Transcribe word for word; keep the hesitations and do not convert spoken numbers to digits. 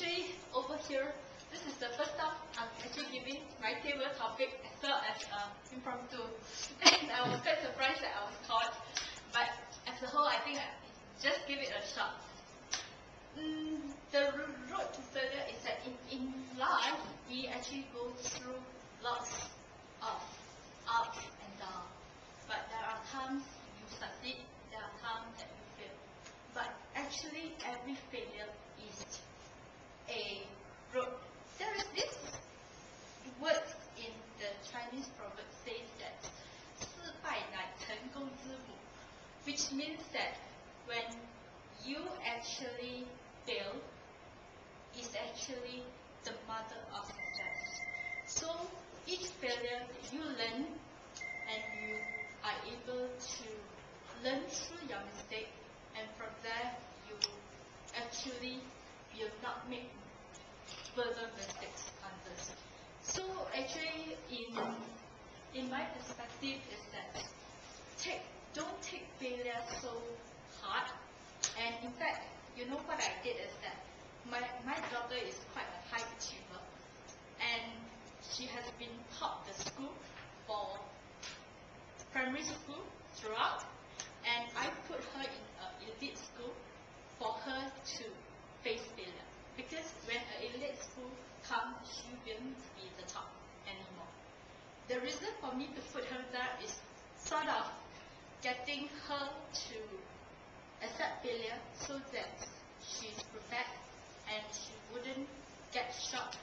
actually over here, this is the first time I'm actually giving my table topic as well as uh, impromptu. And I was quite surprised that I was caught. But as a whole, I think I just give it a shot. Mm, the road to failure is that in, in life, we actually go through lots of ups and downs. But there are times you succeed, there are times that you fail. But actually, every failure is a road. There is this word in the Chinese proverb says that 失败乃成功之母, which means that when you actually fail, is actually the mother of success. So each failure you learn, and you are able to learn through your mistake, and from there you actually will not make further mistakes on this. So actually, in in my perspective is that take don't take failure so hard. And in fact, you know what I did is that my my daughter is quite a high achiever, and she has been taught the school for primary school throughout, and I put her in an elite school for her to face failure. Because when an elite school comes, she won't be the top anymore. The reason for me to put her there is sort of getting her to accept failure so that she's prepared and she wouldn't get shocked